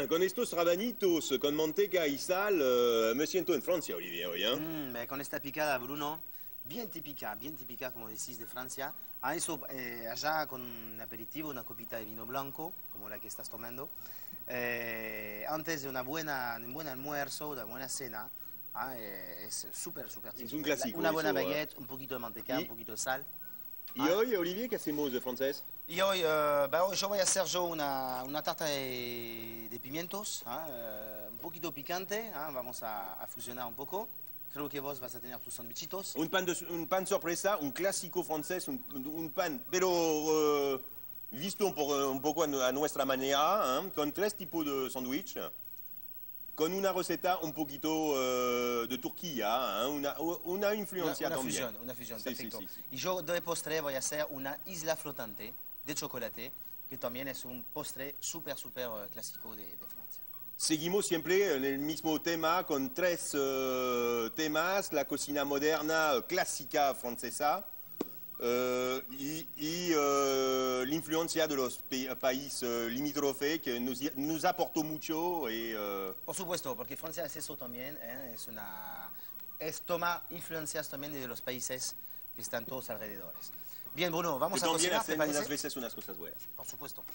con estos rabanitos, con manteca y sal, me siento en Francia, Olivier, hoy, ¿eh? Con esta picada, Bruno, bien típica, como decís, de Francia. A eso, allá con un aperitivo, una copita de vino blanco, como la que estás tomando. Antes de un buen almuerzo, una buena cena, es súper típico. Es un clásico. Una buena eso, baguette, un poquito de manteca, un poquito de sal. ¿Y hoy, Olivier, qué hacemos de francés? Y hoy, hoy yo voy a hacer una tarta de pimientos, un poquito picante, vamos a fusionar un poco. Creo que vos vas a tener tus sandwichitos. Un pan sorpresa, un clásico francés, un pan, pero visto un poco a nuestra manera, ¿eh? Con 3 tipos de sándwich, con una receta un poquito de Turquía, ¿eh? Una influencia también. Una fusión, sí, perfecto. Sí, sí. Y yo de postre voy a hacer una isla flotante de chocolate, que también es un postre súper clásico de Francia. Seguimos siempre en el mismo tema, con 3 temas, la cocina moderna clásica francesa y la influencia de los países limítrofes que nos aportó mucho. Por supuesto, porque Francia es eso también, toma influencias también de los países que están todos alrededores. Bien, Bruno, vamos a cocinar, ¿te parece? Unas veces unas cosas buenas. Por supuesto.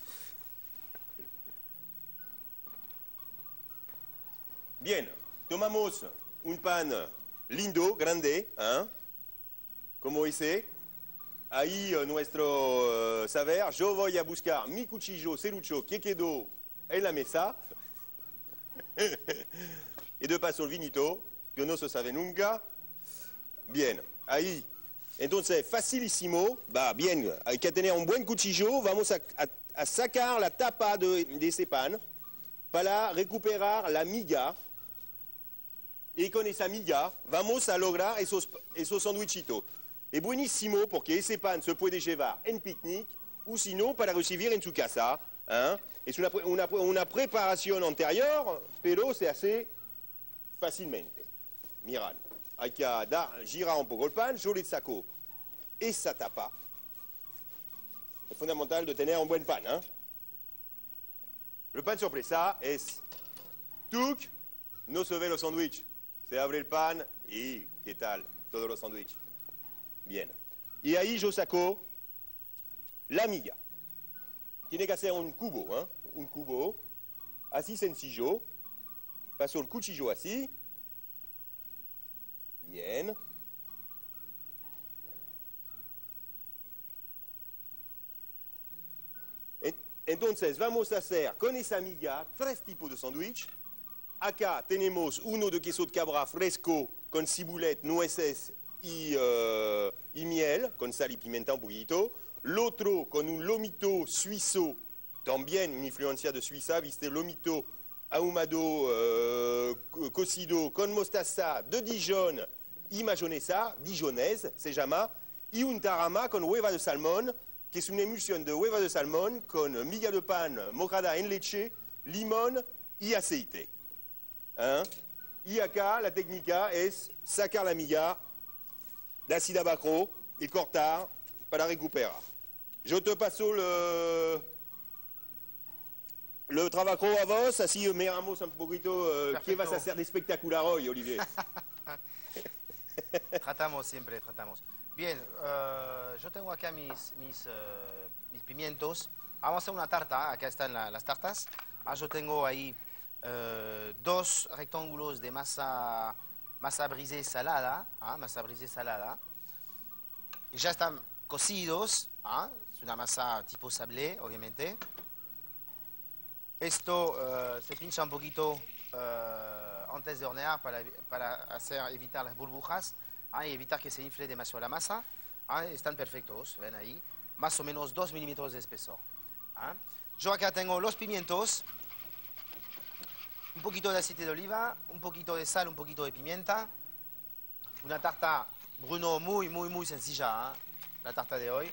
Bien, tomamos un pan lindo, grande, ¿eh? Como ese. Ahí nuestro saber. Yo voy a buscar mi cuchillo serrucho que quedó en la mesa. Y de paso el vinito, que no se sabe nunca. Bien, ahí. Entonces, facilísimo. Va, bien, hay que tener un buen cuchillo. Vamos a sacar la tapa de ese pan para recuperar la miga. Y con esa miga vamos a lograr esos sandwichitos. Es buenísimo porque ese pan se puede llevar en picnic o si no para recibir en su casa. ¿Eh? Es una preparación anterior, pero se hace fácilmente. Mirad, hay que girar un poco el pan, yo le saco esa tapa. Es fundamental de tener un buen pan. ¿Eh? El pan sorpresa es tuk, no se ve los sándwiches. Se abre el pan y ¿qué tal? Todos los sándwiches. Bien. Y ahí yo saco la miga. Tiene que hacer un cubo, ¿eh? Un cubo así sencillo. Paso el cuchillo así. Bien. Entonces vamos a hacer con esa miga 3 tipos de sándwich. Acá tenemos uno de queso de cabra fresco con cibulet, nueces y miel, con sal y pimienta un poquito. El otro con un lomito suizo, también una influencia de Suiza, viste, lomito ahumado, cocido con mostaza de Dijon y mayonesa, dijonaise se llama, y un tarama con hueva de salmón, que es una emulsión de hueva de salmón con miga de pan mojada en leche, limón y aceite. ¿Eh? Y acá la técnica es sacar la miga de así de abajo y cortar para recuperar. Yo te paso el trabajo a vos, así miramos un poquito qué vas a hacer de espectacular hoy, Olivier. Tratamos. Bien, yo tengo acá mis pimientos. Vamos a hacer una tarta, acá están las tartas. Yo tengo ahí 2 rectángulos de masa brisée salada, y ya están cocidos, es una masa tipo sablé, obviamente. Esto se pincha un poquito antes de hornear para evitar las burbujas y evitar que se infle demasiado la masa. Están perfectos, ven ahí, más o menos 2 milímetros de espesor. Yo acá tengo los pimientos, un poquito de aceite de oliva, un poquito de sal, un poquito de pimienta. Una tarta, Bruno, muy sencilla, la tarta de hoy.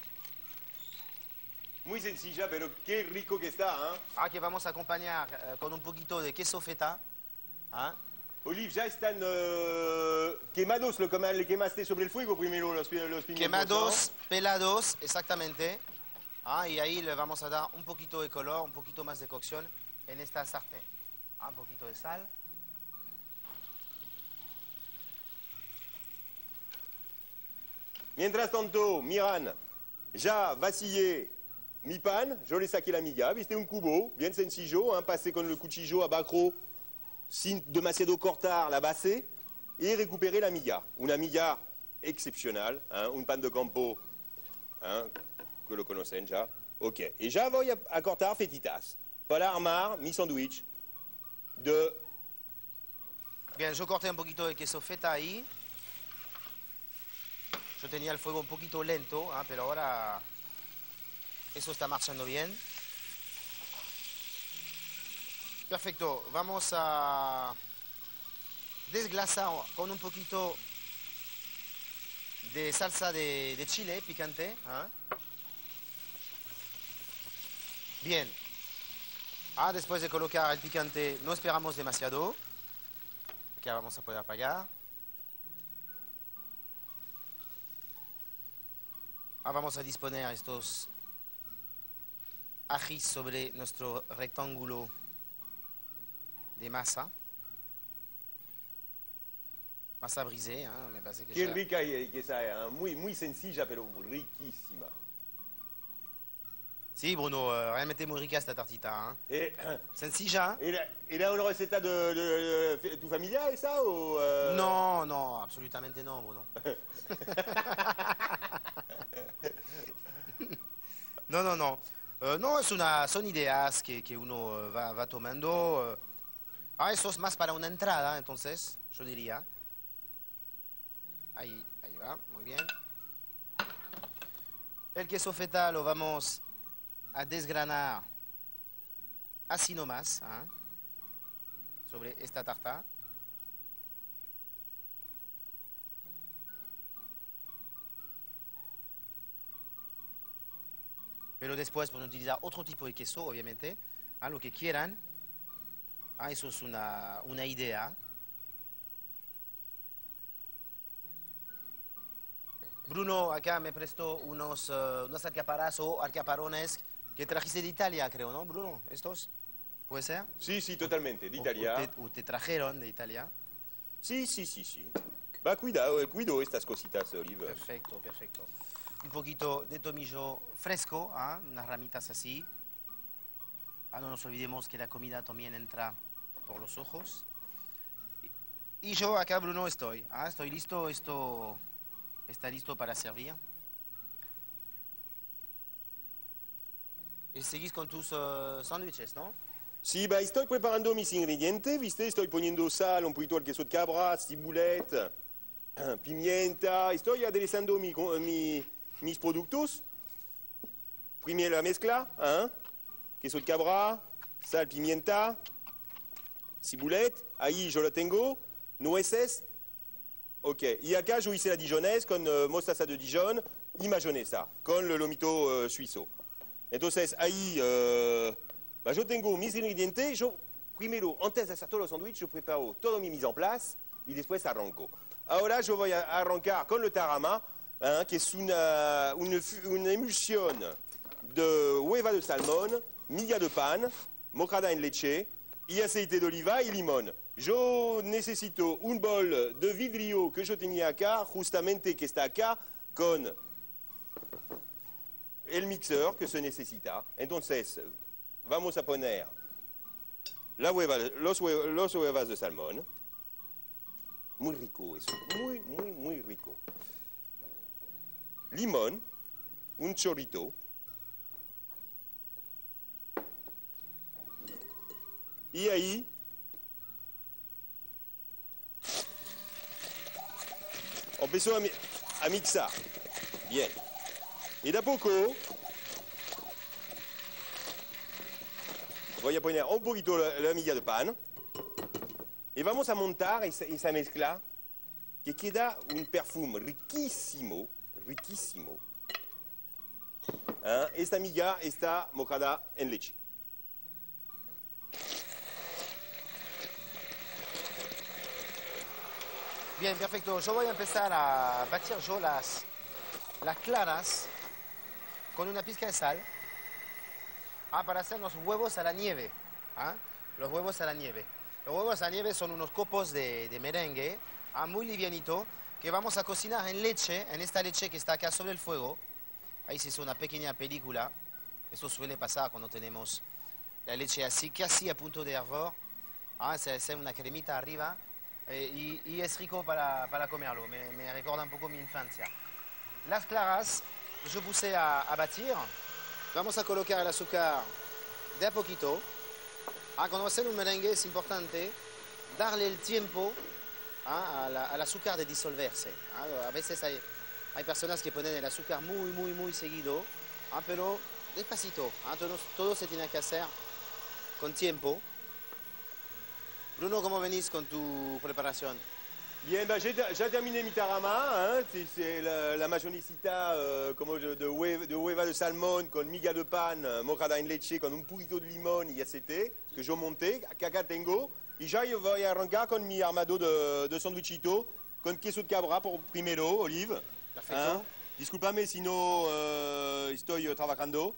Muy sencilla, pero qué rico que está. Que vamos a acompañar con un poquito de queso feta. Olive, ya están quemados, le quemaste sobre el fuego primero los pimientos. Quemados, ¿no? Pelados, exactamente. Y ahí le vamos a dar un poquito de color, un poquito más de cocción en esta sartén. Un poquito de sal. Mientras tanto, Miran ya vacillé mi pan, yo le saqué la miga, viste un cubo, bien sencillo, pasé con el cuchillo abajo, sin demasiado cortar la base, y récupérer la miga. Una miga excepcional, un pan de campo, que lo conocen ya. Ok, y ya voy a cortar fetitas para armar mi sándwich de... Bien, yo corté un poquito de queso feta ahí. Yo tenía el fuego un poquito lento, pero ahora eso está marchando bien. Perfecto, vamos a desglasar con un poquito de salsa de chile picante. Bien. Después de colocar el picante, no esperamos demasiado. Aquí vamos a poder apagar. Vamos a disponer estos ajís sobre nuestro rectángulo de masa. Masa brisée, me parece que Qué ya... rica que esa, muy, muy sencilla, pero riquísima. Sí, Bruno, realmente muy rica esta tartita. Et, Sencilla. ¿Era una receta de tu familia esa o...? No, no, absolutamente no, Bruno. No, no, no. No, son ideas que uno va tomando. Eso es más para una entrada, entonces, yo diría. Ahí va, muy bien. El queso feta lo vamos a desgranar así nomás, sobre esta tarta. Pero después pueden utilizar otro tipo de queso, obviamente, lo que quieran. Eso es una idea. Bruno acá me prestó unos alcaparras o alcaparones que trajiste de Italia, creo, ¿no, Bruno? ¿Estos? ¿Puede ser? Sí, sí, totalmente, de Italia. O te trajeron de Italia. Sí, sí, sí, sí. Va, cuido estas cositas, Olive. Perfecto, perfecto. Un poquito de tomillo fresco, unas ramitas así. No nos olvidemos que la comida también entra por los ojos. Y yo acá, Bruno, estoy. Estoy listo, esto está listo para servir. Y seguís con tus sándwiches, ¿no? Sí, va, estoy preparando mis ingredientes, ¿viste? Estoy poniendo sal, un poquito de queso de cabra, cibulet, pimienta. Estoy aderezando mis productos. Primero la mezcla, queso de cabra, sal, pimienta, cibulet. Ahí yo lo tengo, nueces. Ok, y acá yo hice la dijonnaise con mostaza de Dijon y mayonesa, con el lomito suizo. Entonces ahí yo tengo mis ingredientes. Yo primero, antes de hacer todos los sándwiches, yo preparo todo mi mise en place y después arranco. Ahora yo voy a arrancar con el tarama, que es una emulsión de hueva de salmón, miga de pan, mojada en leche y aceite de oliva y limón. Yo necesito un bol de vidrio que yo tenía acá, justamente que está acá, con el mixer que se necesita. Entonces, vamos a poner los huevas de salmón. Muy rico eso, muy, muy, muy rico. Limón, un chorrito. Y ahí empezó a mixar. Bien. Y de a poco voy a poner un poquito la miga de pan. Y vamos a montar esa mezcla que queda un perfume riquísimo, riquísimo. Esta miga está mojada en leche. Bien, perfecto. Yo voy a empezar a batir yo las claras con una pizca de sal para hacer los huevos a la nieve. ¿ah? Los huevos a la nieve. Los huevos a la nieve son unos copos de merengue, muy livianito, que vamos a cocinar en leche, en esta leche que está acá sobre el fuego. Ahí se hizo una pequeña película. Eso suele pasar cuando tenemos la leche así, casi a punto de hervor. Se hace una cremita arriba y es rico para comerlo. Me recuerda un poco mi infancia. Las claras, yo puse a batir. Vamos a colocar el azúcar de a poquito. Cuando hacen un merengue es importante darle el tiempo al azúcar de disolverse. A veces hay personas que ponen el azúcar muy seguido, pero despacito. Todo se tiene que hacer con tiempo. Bruno, ¿cómo venís con tu preparación? Bien, bah, j'ai terminé mi tarama, hein, c'est la mayonesita de hueva de salmón con miga de pan mojada en leche con un poquito de limón y aceite que yo monté, que acá tengo, y ya yo voy a arrancar con mi armado de sandwichito con queso de cabra por primero, Olive. Perfecto. Hein. Discúlpame si no estoy trabajando.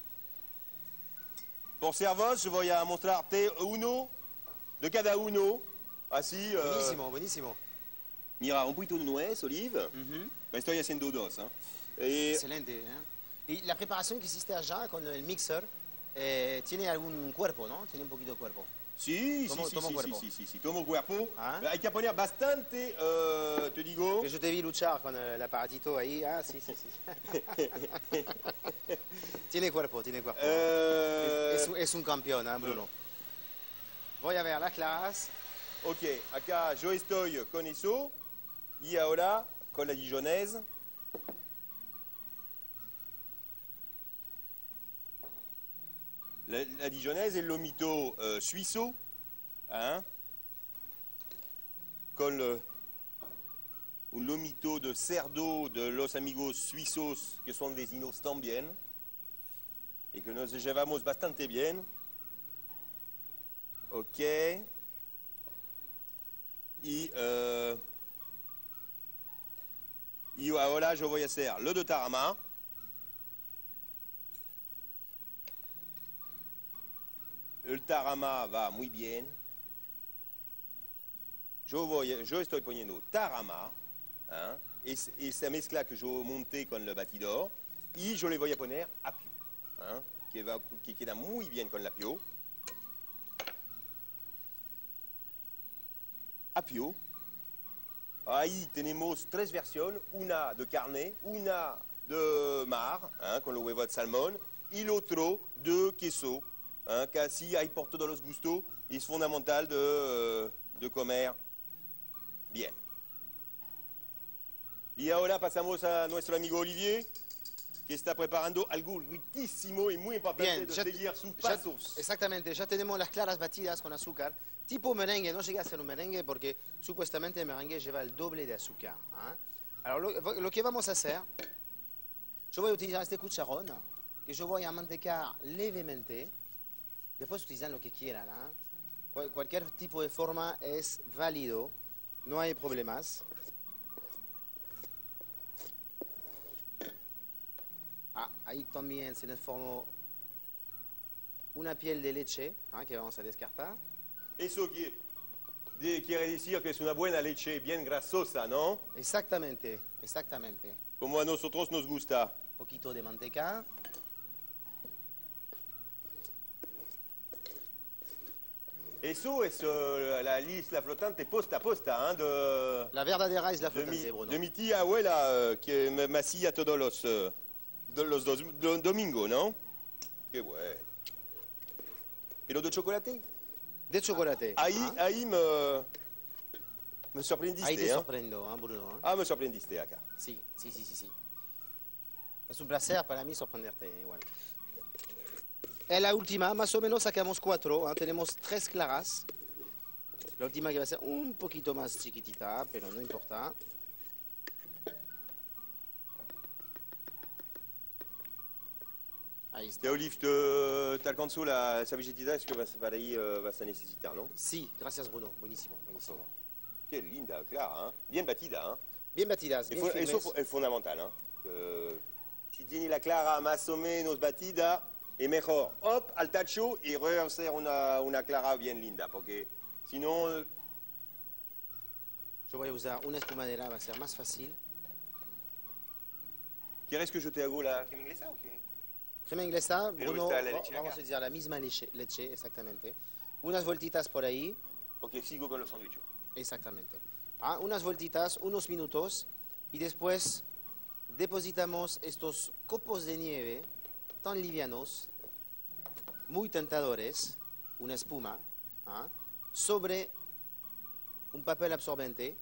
Por servos, yo voy a mostrarte uno de cada uno, así. Buenísimo, buenísimo. Mira, un poquito de nuez, Olive. Me estoy haciendo dos. Excelente. Y la preparación que hiciste allá con el mixer tiene algún cuerpo, ¿no? Tiene un poquito de cuerpo. Sí, tomo cuerpo. Hay que poner bastante, te digo. Yo te vi luchar con el aparatito ahí. Sí. Tiene cuerpo. Es un campeón, Bruno. Voy a ver las claras. Ok, acá yo estoy con eso. Y ahora con la dijonnaise. La dijonnaise es el lomito suizo, hein, con un lomito de cerdo de los amigos suizos que son vecinos también y que nos llevamos bastante bien. Ok. Y ahora yo voy a hacer lo de tarama. El tarama va muy bien. Yo estoy poniendo tarama, ¿eh? Esa mezcla que yo monté con el batidor, y yo le voy a poner apio, ¿eh? que queda muy bien con el apio. Apio. Ahí tenemos tres versiones, una de carne, una de mar, ¿eh? con los huevos de salmón, y el otro de queso. Que así hay por todos los gustos y es fundamental de comer bien. Y ahora pasamos a nuestro amigo Olivier, que está preparando algo riquísimo y muy importante de seguir sus pasos. Exactamente, ya tenemos las claras batidas con azúcar. Tipo merengue, no llega a ser un merengue porque supuestamente el merengue lleva el doble de azúcar. Alors lo que vamos a hacer, yo voy a utilizar este cucharón que yo voy a mantecar levemente. Después utilizan lo que quieran. Cualquier tipo de forma es válido, no hay problemas. Ahí también se nos formó una piel de leche que vamos a descartar. Eso quiere decir que es una buena leche bien grasosa, ¿no? Exactamente. Como a nosotros nos gusta. Un poquito de manteca. Eso es la isla flotante posta a posta, ¿eh? La verdadera isla flotante, Bruno. De mi tía abuela que me hacía todos los domingos, ¿no? Qué bueno. ¿Y lo de chocolate? De chocolate. Ahí me sorprendiste. Ahí te sorprendo, Bruno. Me sorprendiste acá. Sí. Es un placer para mí sorprenderte igual. En la última, más o menos sacamos 4. Tenemos 3 claras. La última que va a ser un poquito más chiquitita, pero no importa. Ahí está. Olive, te alcanzó la servilletita, es que para ahí vas a necesitar, ¿no? Sí, gracias Bruno, buenísimo. Qué linda, clara, ¿eh? Bien batida, ¿eh? Bien batidas, bien firmes. Eso es fundamental, ¿eh? Si tiene la clara más o menos batida, es mejor, hop, al tacho y rehacer una clara bien linda, porque si no... Yo voy a usar una espumadera, va a ser más fácil. ¿Quieres que yo te haga la crema inglesa o qué? Crema inglesa, Pero Bruno, está la leche vamos acá. a utilizar la misma leche, exactamente. Unas vueltitas por ahí, Ok, sigo con los sándwiches. exactamente. Unas vueltitas, unos minutos, y después depositamos estos copos de nieve tan livianos, muy tentadores, una espuma, sobre un papel absorbente,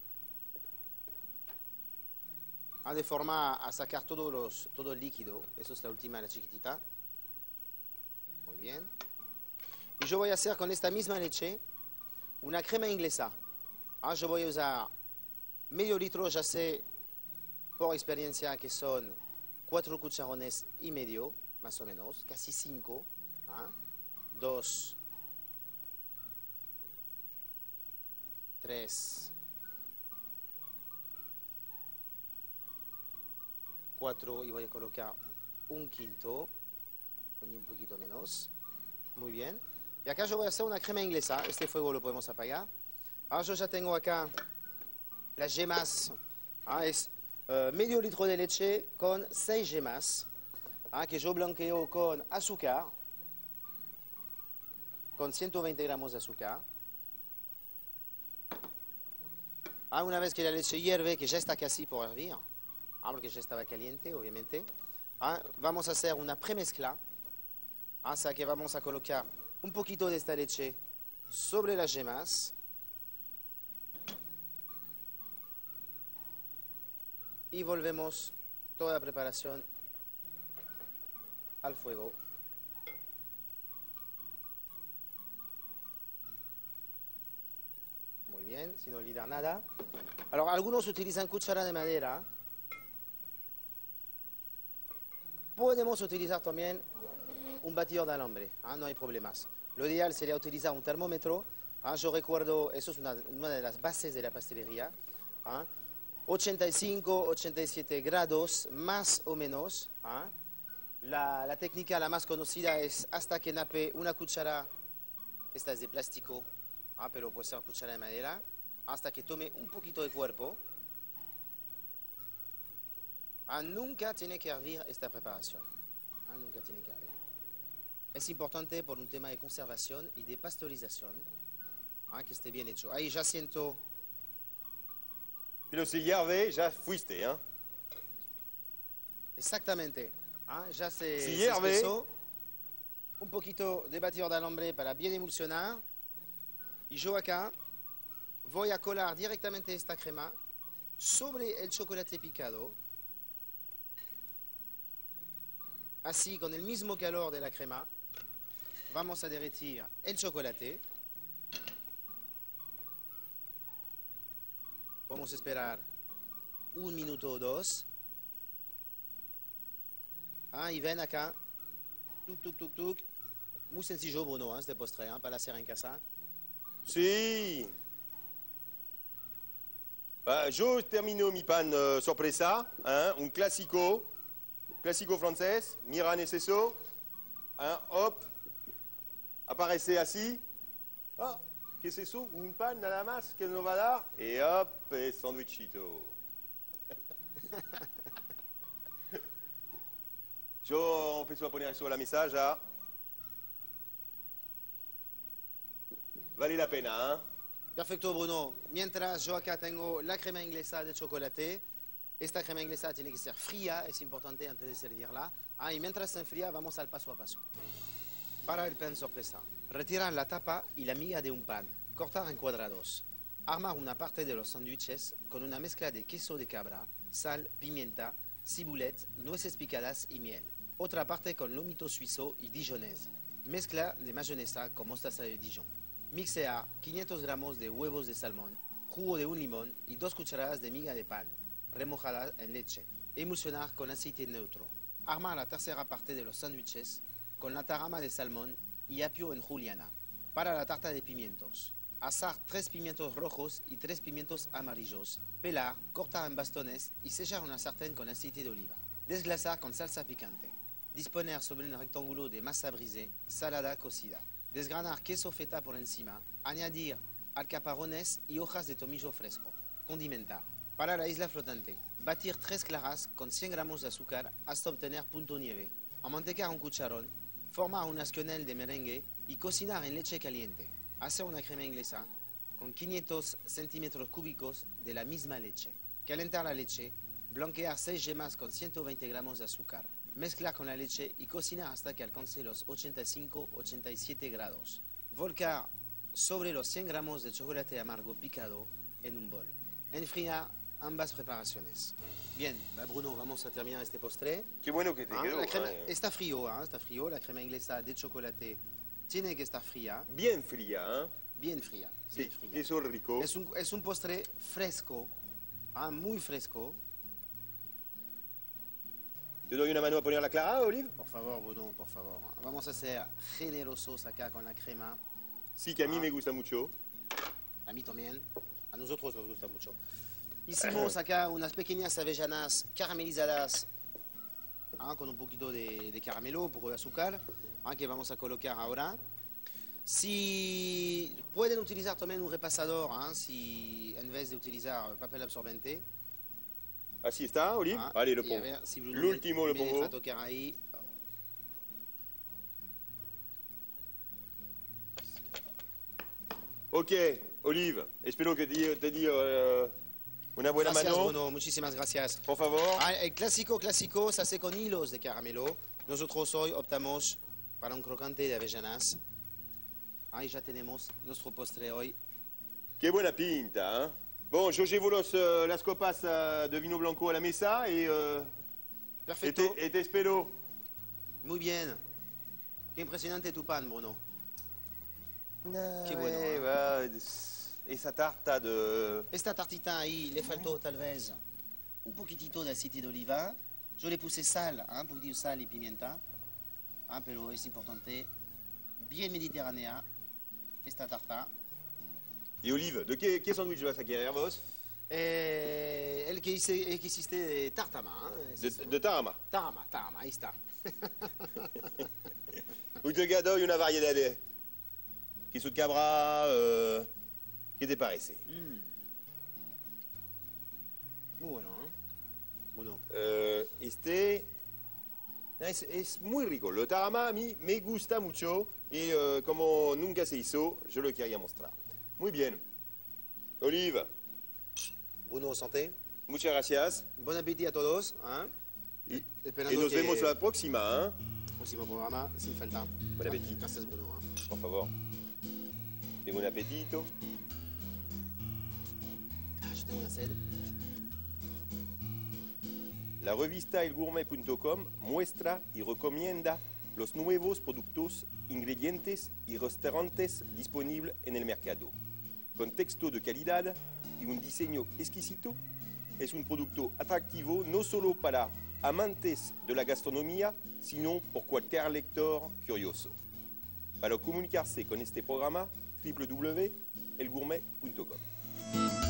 de forma a sacar todo el líquido. Eso es la última, la chiquitita. Muy bien. Y yo voy a hacer con esta misma leche una crema inglesa. Yo voy a usar medio litro, ya sé por experiencia que son 4 cucharones y medio, más o menos, casi 5. 2, 3, 4 y voy a colocar un quinto, un poquito menos. Muy bien. Y acá yo voy a hacer una crema inglesa. Este fuego lo podemos apagar. Ahora yo ya tengo acá las yemas. Es medio litro de leche con 6 yemas, que yo blanqueo con azúcar, con 120 gramos de azúcar. Una vez que la leche hierve, que ya está casi por hervir, porque ya estaba caliente, obviamente, vamos a hacer una premezcla. O sea que vamos a colocar un poquito de esta leche sobre las yemas. Y volvemos toda la preparación al fuego. Muy bien, sin olvidar nada. Algunos utilizan cuchara de madera. Podemos utilizar también un batidor de alambre, no hay problemas. Lo ideal sería utilizar un termómetro. Yo recuerdo, eso es una de las bases de la pastelería. 85, 87 grados, más o menos. La técnica la más conocida es hasta que nape una cuchara, esta es de plástico, pero puede ser una cuchara de madera, hasta que tome un poquito de cuerpo. Nunca tiene que hervir esta preparación. Nunca tiene que hervir. Es importante por un tema de conservación y de pasteurización, que esté bien hecho. Ahí ya siento... Pero si hierve, ya fuiste, ¿eh? Exactamente. Ya se hierve, espesó. Un poquito de batidor de alambre para bien emulsionar. Y yo acá voy a colar directamente esta crema sobre el chocolate picado. Así, con el mismo calor de la crema, vamos a derretir el chocolate. Vamos a esperar un minuto o dos. Y ven acá. Tuc, tuc, tuc, tuc. Muy sencillo, Bruno, este postre, para hacer en casa. Sí. Yo termino mi pan sorpresa, un clásico francés. Mira, es eso. Hop. Aparece así. ¿Qué es eso? Un pan nada más que nos va a dar. Y hop, sándwichito. Yo empiezo a poner eso a la mesa ya. Vale la pena, Perfecto, Bruno. Mientras yo acá tengo la crema inglesa de chocolate. Esta crema inglesa tiene que ser fría, es importante antes de servirla. Y mientras se enfría, vamos al paso a paso. Para el pan sorpresa, retirar la tapa y la miga de un pan, cortar en cuadrados, armar una parte de los sándwiches con una mezcla de queso de cabra, sal, pimienta, cibulet, nueces picadas y miel. Otra parte con lomito suizo y dijonés. Mezcla de mayonesa con mostaza de Dijon. Mixea 500 gramos de huevos de salmón, jugo de un limón y 2 cucharadas de miga de pan, remojada en leche. Emulsionar con aceite neutro. Armar la tercera parte de los sándwiches con la tarama de salmón y apio en juliana. Para la tarta de pimientos, asar 3 pimientos rojos y 3 pimientos amarillos, pelar, cortar en bastones y sellar una sartén con aceite de oliva. Desglasar con salsa picante. disponer sobre un rectángulo de masa brisée, salada cocida. Desgranar queso feta por encima, añadir alcaparrones y hojas de tomillo fresco. Condimentar. Para la isla flotante, batir 3 claras con 100 gramos de azúcar hasta obtener punto nieve. Amantecar un cucharón, formar unas quenelles de merengue y cocinar en leche caliente. Hacer una crema inglesa con 500 centímetros cúbicos de la misma leche. Calentar la leche, blanquear 6 yemas con 120 gramos de azúcar. Mezclar con la leche y cocinar hasta que alcance los 85-87 grados. Volcar sobre los 100 gramos de chocolate amargo picado en un bol. Enfriar ambas preparaciones. Bien, Bruno, vamos a terminar este postre. Qué bueno que te quedó. La crema está frío, está frío. La crema inglesa de chocolate tiene que estar fría. Bien fría, ¿eh? Bien fría. Sí, bien fría. eso es rico. Es un postre fresco, muy fresco. ¿Te doy una mano a poner la clara, Olive? Por favor, Bruno, por favor. Vamos a ser generosos acá con la crema. Sí, que a mí me gusta mucho. A mí también. A nosotros nos gusta mucho. Hicimos acá unas pequeñas avellanas caramelizadas con un poquito de caramelo, un poco de azúcar, que vamos a colocar ahora. Si pueden utilizar también un repasador, si en vez de utilizar papel absorbente. Así está, Olive. Allez, lo pongo. Si Bruno L'ultimo lo me pongo. deja tocar ahí. Ok, Olive, espero que te di una buena Gracias, mano. Bruno, muchísimas gracias. Por favor. El clásico se hace con hilos de caramelo. Nosotros hoy optamos para un crocante de avellanas. Y ya tenemos nuestro postre hoy. Qué buena pinta, ¿eh? Bon, yo llevo las copas de vino blanco a la mesa y Perfecto. te espero. Muy bien. Qué impresionante tu pan, Bruno. Qué bueno, Eh, va, esa tarta de... Esta tartita ahí le faltó tal vez un poquitito de aceite de oliva. Yo le puse sal, un poquito de sal y pimienta. Pero es importante, bien mediterránea, esta tarta. Y Olive, ¿de qué sándwich vas a querer vos? El que hiciste de tartama. De tarama. Tarama, ahí está. Ou te doy una variedad de queso de cabra. ¿Qué te parece? Muy bueno, ¿eh? Bueno. Es muy rico. Lo tarama a mí me gusta mucho y como nunca se hizo, yo lo quería mostrar. Muy bien. Olive. Bruno, santé. Muchas gracias. Bon appétit a todos. Y Esperando nos que vemos la próxima, ¿eh? próximo programa sin falta. Buen apetito. Gracias, Bruno. Por favor. Tengo un apetito. Yo tengo una sed. La revista elgourmet.com muestra y recomienda los nuevos productos, ingredientes y restaurantes disponibles en el mercado. Con texto de calidad y un diseño exquisito, es un producto atractivo no solo para amantes de la gastronomía, sino por cualquier lector curioso. Para comunicarse con este programa, www.elgourmet.com.